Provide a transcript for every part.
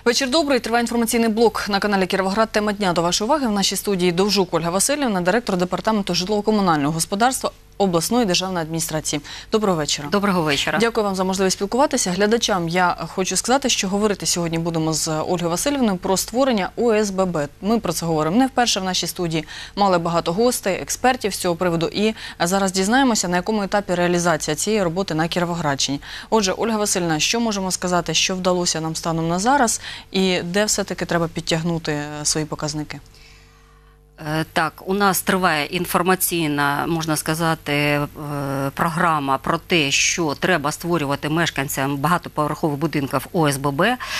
Вечір добрий. Триває інформаційний блок на каналі «Кіровоград». Тема дня до вашої уваги. В нашій студії Довжук Ольга Васильівна, директор департаменту житлово-комунального господарства обласної державної адміністрації. Доброго вечора. Доброго вечора. Дякую вам за можливість спілкуватися. Глядачам я хочу сказати, що говорити сьогодні будемо з Ольгою Васильівною про створення ОСББ. Ми про це говоримо не вперше в нашій студії. Мали багато гостей, експертів з цього приводу. І зараз дізнаємося, на якому етапі реалізація цієї роботи на Кіровоградщині. Отже, Ольга Васильівна, що можемо сказати, що вдалося нам станом на зараз і де все-таки треба підтягнути свої показники? Так, у нас триває інформаційна, можна сказати, програма про те, що треба створювати мешканцям багатоповерхових будинків ОСББ.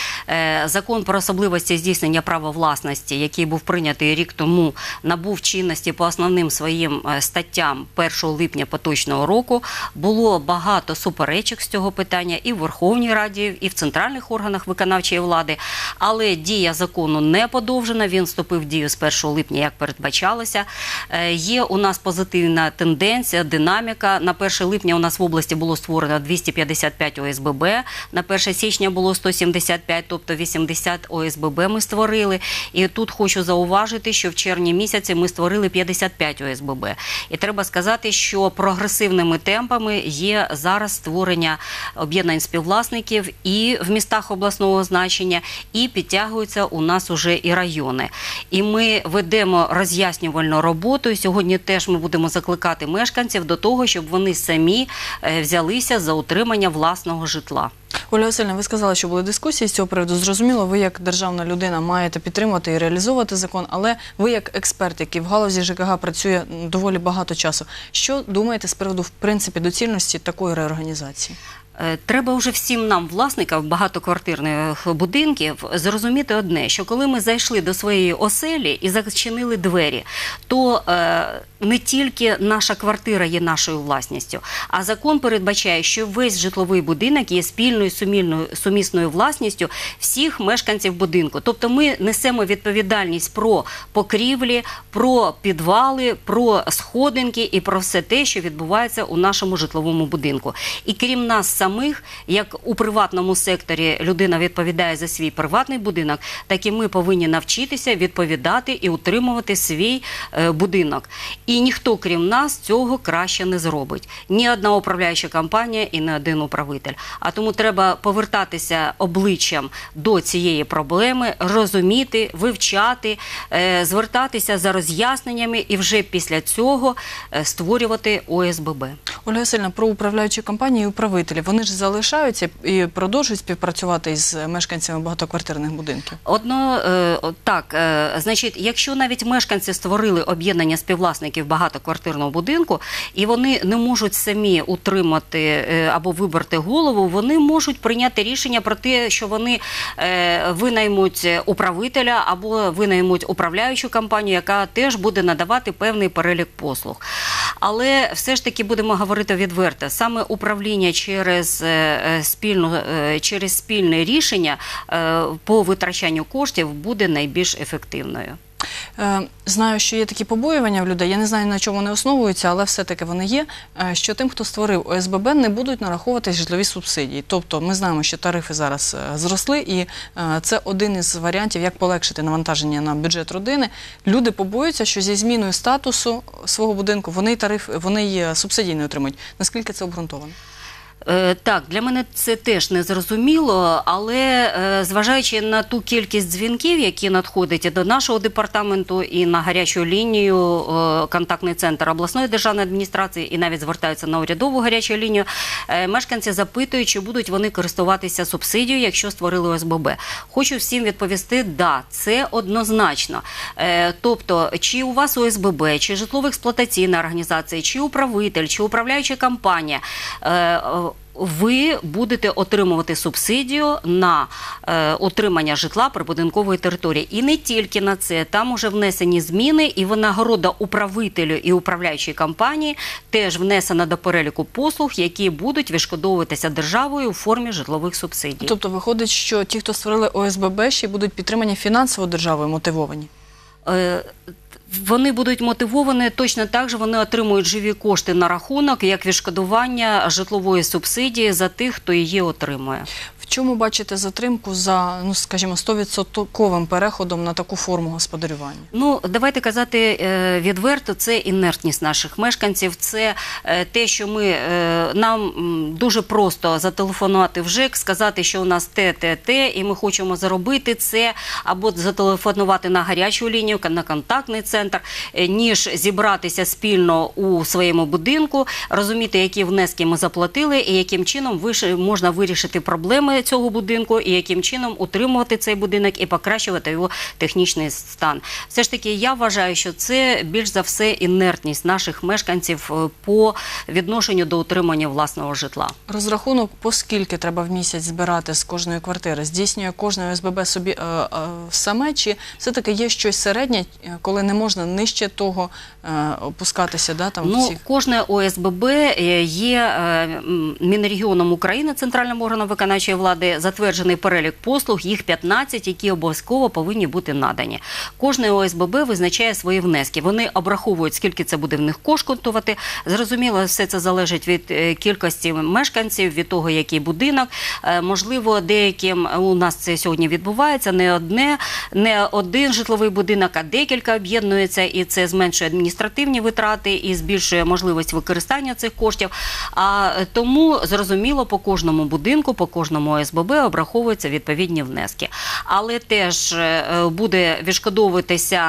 Закон про особливості здійснення права власності, який був прийнятий рік тому, набув чинності по основним своїм статтям 1 липня поточного року. Було багато суперечок з цього питання і в Верховній Раді, і в центральних органах виконавчої влади. Але дія закону не подовжена, він вступив в дію з 1 липня, як передбачалося. Є у нас позитивна тенденція, динаміка. На 1 липня у нас в області було створено 255 ОСББ, на 1 січня було 175, тобто 80 ОСББ ми створили. І тут хочу зауважити, що в червні місяці ми створили 55 ОСББ. І треба сказати, що прогресивними темпами є зараз створення об'єднань співвласників і в містах обласного значення, і підтягуються у нас уже і райони. І ми ведемо роз'яснювальну роботу. І сьогодні теж ми будемо закликати мешканців до того, щоб вони самі взялися за утримання власного житла. Ольга Васильівна, ви сказали, що були дискусії з цього приводу. Зрозуміло, ви як державна людина маєте підтримувати і реалізовувати закон, але ви як експерт, який в галузі ЖКГ працює доволі багато часу, що думаєте з приводу, в принципі, доцільності такої реорганізації? Треба вже всім нам, власникам багатоквартирних будинків, зрозуміти одне, що коли ми зайшли до своєї оселі і зачинили двері, то не тільки наша квартира є нашою власністю, а закон передбачає, що весь житловий будинок є спільною сумісною власністю всіх мешканців будинку. Тобто ми несемо відповідальність про покрівлі, про підвали, про сходинки і про все те, що відбувається у нашому житловому будинку. І крім нас самих, як у приватному секторі людина відповідає за свій приватний будинок, так і ми повинні навчитися відповідати і утримувати свій будинок. І ніхто, крім нас, цього краще не зробить. Ні одна управляюча компанія і не один управитель. А тому треба повертатися обличчям до цієї проблеми, розуміти, вивчати, звертатися за роз'ясненнями і вже після цього створювати ОСББ. Ольга Васильівна, про управляючі компанії і управителів. Вони ж залишаються і продовжують співпрацювати із мешканцями багатоквартирних будинків? Так, значить, якщо навіть мешканці створили об'єднання співвласників багатоквартирного будинку, і вони не можуть самі утримати або вибрати голову, вони можуть прийняти рішення про те, що вони винаймуть управителя або винаймуть управляючу компанію, яка теж буде надавати певний перелік послуг. Але все ж таки будемо говорити відверто, саме управління через спільне рішення по витрачанню коштів буде найбільш ефективною. Знаю, що є такі побоювання в людей, я не знаю, на чому вони основуються, але все-таки вони є, що тим, хто створив ОСББ, не будуть нараховуватись житлові субсидії. Тобто ми знаємо, що тарифи зараз зросли, і це один із варіантів, як полегшити навантаження на бюджет родини. Люди побоюються, що зі зміною статусу свого будинку вони субсидії не отримують. Наскільки це обґрунтовано? Так, для мене це теж не зрозуміло, але зважаючи на ту кількість дзвінків, які надходять до нашого департаменту і на гарячу лінію, контактний центр обласної державної адміністрації, і навіть звертаються на урядову гарячу лінію, мешканці запитують, чи будуть вони користуватися субсидією, якщо створили ОСББ. Хочу всім відповісти, да, це однозначно. Тобто, чи у вас ОСББ, чи житлово-експлуатаційна організація, чи управитель, чи управляюча компанія, ви будете отримувати субсидію на отримання житла прибудинкової території. І не тільки на це. Там уже внесені зміни, і винагорода управителю і управляючій компанії теж внесена до переліку послуг, які будуть відшкодовуватися державою у формі житлових субсидій. Тобто виходить, що ті, хто створили ОСББ, ще будуть підтримані фінансово державою, мотивовані? Вони будуть мотивовані точно так же, вони отримують живі кошти на рахунок, як відшкодування житлової субсидії за тих, хто її отримує. В чому бачите затримку за, ну, скажімо, 100% переходом на таку форму господарювання? Ну, давайте казати відверто, це інертність наших мешканців, це те, що нам дуже просто зателефонувати в ЖЕК, сказати, що у нас те, і ми хочемо заробити це, або зателефонувати на гарячу лінію, на контактний центр, ніж зібратися спільно у своєму будинку, розуміти, які внески ми заплатили, і яким чином можна вирішити проблеми цього будинку, і яким чином утримувати цей будинок і покращувати його технічний стан. Все ж таки, я вважаю, що це більш за все інертність наших мешканців по відношенню до утримання власного житла. Розрахунок, по скільки треба в місяць збирати з кожної квартири? Здійснює кожне ОСББ собі саме, чи все-таки є щось середнє, коли не можна нижче того опускатися? Да, там, ну, кожне ОСББ є Мінрегіоном України, центральним органом виконавчої влади, затверджений перелік послуг, їх 15, які обов'язково повинні бути надані. Кожне ОСББ визначає свої внески. Вони обраховують, скільки це буде в них коштувати. Зрозуміло, все це залежить від кількості мешканців, від того, який будинок. Можливо, деяким у нас це сьогодні відбувається, не один житловий будинок, а декілька об'єднується, і це зменшує адміністративні витрати і збільшує можливість використання цих коштів. Тому, зрозуміло, по кожному будинку, по кожному ОСББ обраховуються відповідні внески. Але теж буде відшкодовуватися,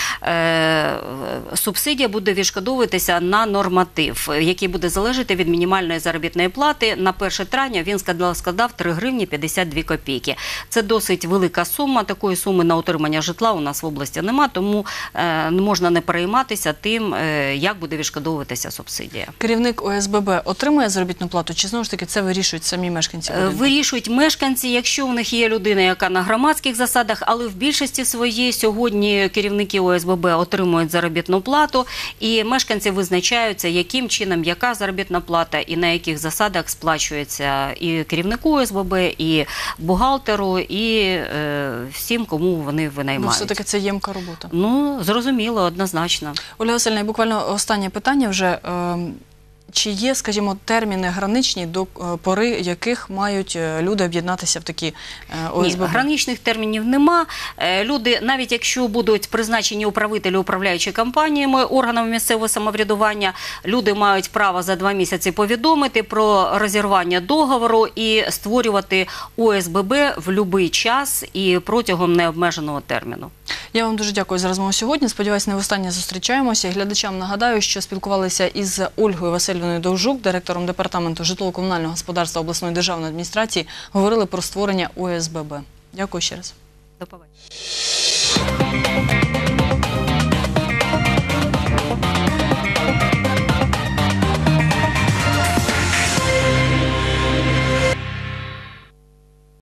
субсидія буде відшкодовуватися на норматив, який буде залежати від мінімальної заробітної плати. На 1 травня він складав 3 гривні 52 копійки. Це досить велика сума. Такої суми на утримання житла у нас в області нема, тому можна не перейматися тим, як буде відшкодовуватися субсидія. Керівник ОСББ отримує заробітну плату, чи знову ж таки це вирішують самі мешканці будинку? Вирішують мешканці, якщо у них є людина, яка на громадських засадах, але в більшості своїй сьогодні керівники ОСББ отримують заробітну плату, і мешканці визначаються, яким чином, яка заробітна плата і на яких засадах сплачується і керівнику ОСББ, і бухгалтеру, і всім, кому вони винаймають. Ну, все-таки це ємка робота. Ну, зрозуміло, однозначно. Ольга Васильівна, буквально останнє питання вже. Чи є, скажімо, терміни граничні, до пори яких мають люди об'єднатися в такі ОСББ? Ні, граничних термінів нема. Люди, навіть якщо будуть призначені управителі управляючі компаніями, органами місцевого самоврядування, люди мають право за 2 місяці повідомити про розірвання договору і створювати ОСББ в будь-який час і протягом необмеженого терміну. Я вам дуже дякую за розмову сьогодні. Сподіваюся, не востаннє зустрічаємося. Глядачам нагадаю, що спілкувалися із Ольгою Васильівною Довжук, директором департаменту житлово-комунального господарства обласної державної адміністрації. Говорили про створення ОСББ. Дякую ще раз. До побачення.